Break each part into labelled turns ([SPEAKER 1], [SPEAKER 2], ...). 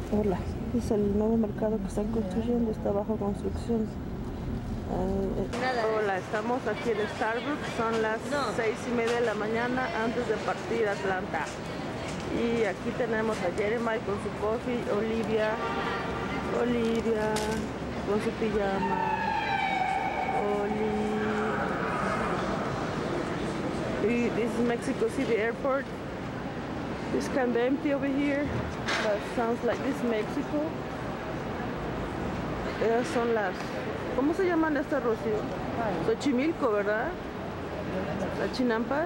[SPEAKER 1] Hola, es el nuevo mercado que están construyendo, está bajo construcción. Hola, estamos aquí en Starbucks, son las 6:30 de la mañana antes de partir a Atlanta. Y aquí tenemos a Jeremiah con su coffee, Olivia con su pijama, y this is Mexico City Airport. It's kind of empty over here, but sounds like this is Mexico. Esas son las... ¿Cómo se llaman estas, Rocío? Xochimilco, ¿verdad? La chinampa.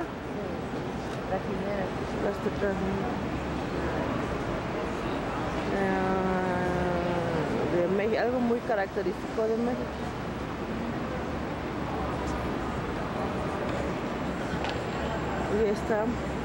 [SPEAKER 1] Las tetas. De México, algo muy característico de México. Y está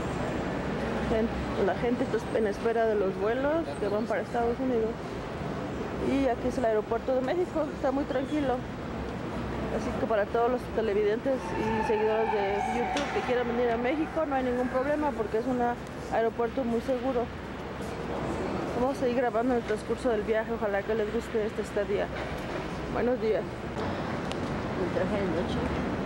[SPEAKER 1] la gente en espera de los vuelos que van para Estados Unidos. Y aquí es el aeropuerto de México, está muy tranquilo. Así que para todos los televidentes y seguidores de YouTube que quieran venir a México, no hay ningún problema porque es un aeropuerto muy seguro. Vamos a seguir grabando en el transcurso del viaje, ojalá que les guste este estadía. Buenos días.
[SPEAKER 2] Mi traje de noche.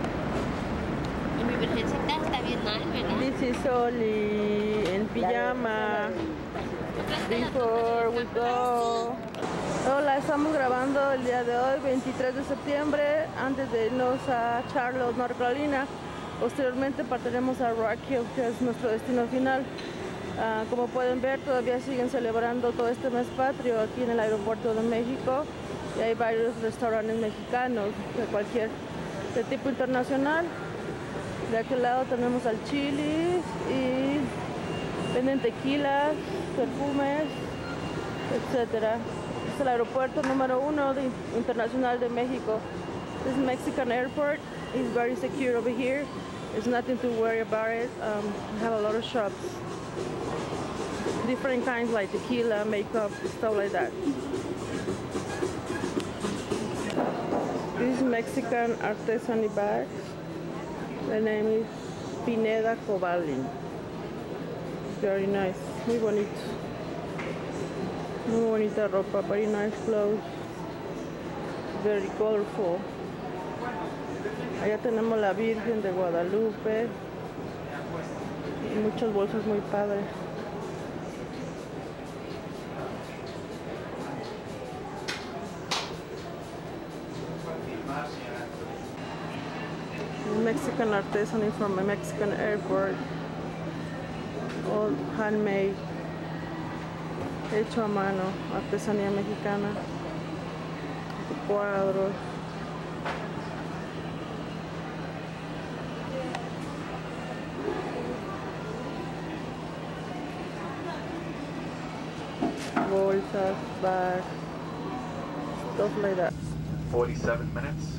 [SPEAKER 2] Y mi virgencita está bien mal, ¿verdad?
[SPEAKER 1] This is Oli en pijama. Before we go. Hola, estamos grabando el día de hoy, 23 de septiembre, antes de irnos a Charlotte, North Carolina. Posteriormente partiremos a Rock Hill, que es nuestro destino final. Como pueden ver, todavía siguen celebrando todo este mes patrio aquí en el aeropuerto de México. Y hay varios restaurantes mexicanos de tipo internacional. De aquel lado tenemos al Chili's y venden tequilas, perfumes, etcétera. Es el aeropuerto número 1 internacional de México. This Mexican airport is very secure over here. There's nothing to worry about it. We have a lot of shops, different kinds like tequila, makeup, stuff like that. This is Mexican artisan bags. The name is Pineda Cobalin. Very nice, muy bonito. Muy bonita ropa, very nice clothes. Very colorful. Allá tenemos la Virgen de Guadalupe. Y muchas bolsas muy padres. Mexican artisan from a Mexican airport. All handmade, hecho a mano, artesanía mexicana, cuadros. Bolsas, bags, stuff like that.
[SPEAKER 3] 47 minutes.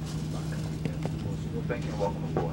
[SPEAKER 3] Thank you, welcome aboard.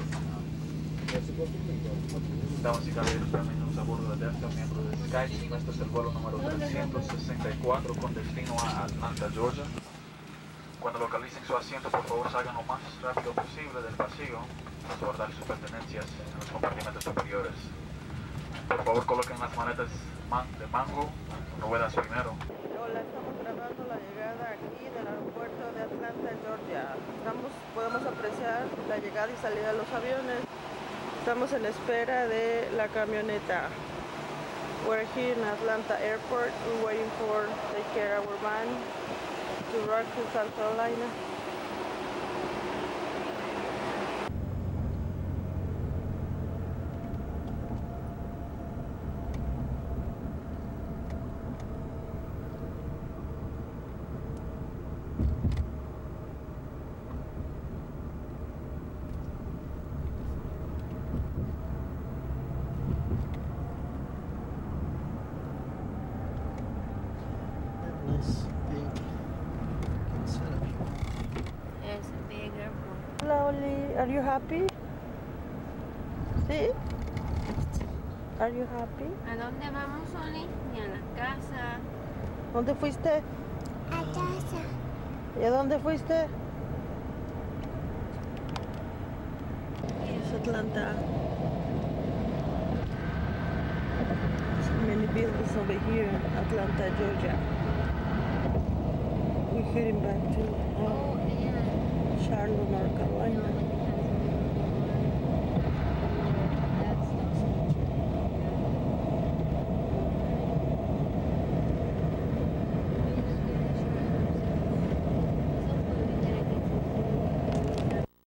[SPEAKER 3] Damas y caballeros, bienvenidos a bordo de Delta, miembro de SkyTeam. Este es el vuelo número 364 con destino a Atlanta, Georgia. Cuando localicen su asiento, por favor salgan lo más rápido posible del pasillo para guardar sus pertenencias en los compartimentos superiores. Por favor, coloquen las maletas de mango en ruedas primero.
[SPEAKER 1] Hola, estamos grabando la llegada aquí del aeropuerto de Atlanta, Georgia. Podemos apreciar la llegada y salida de los aviones. Estamos en espera de la camioneta. We're here in Atlanta Airport. We're waiting for take care of our van to Rock Hill, South Carolina.
[SPEAKER 2] Es a big airport.
[SPEAKER 1] Hola, Oli. Are you happy? ¿Sí? Are you happy?
[SPEAKER 2] ¿A dónde vamos, Oli? Ni a la casa.
[SPEAKER 1] ¿Dónde fuiste?
[SPEAKER 2] A casa.
[SPEAKER 1] ¿Y a dónde fuiste? Es Atlanta. So many buildings over here in Atlanta, Georgia. We're heading back to Charlotte, North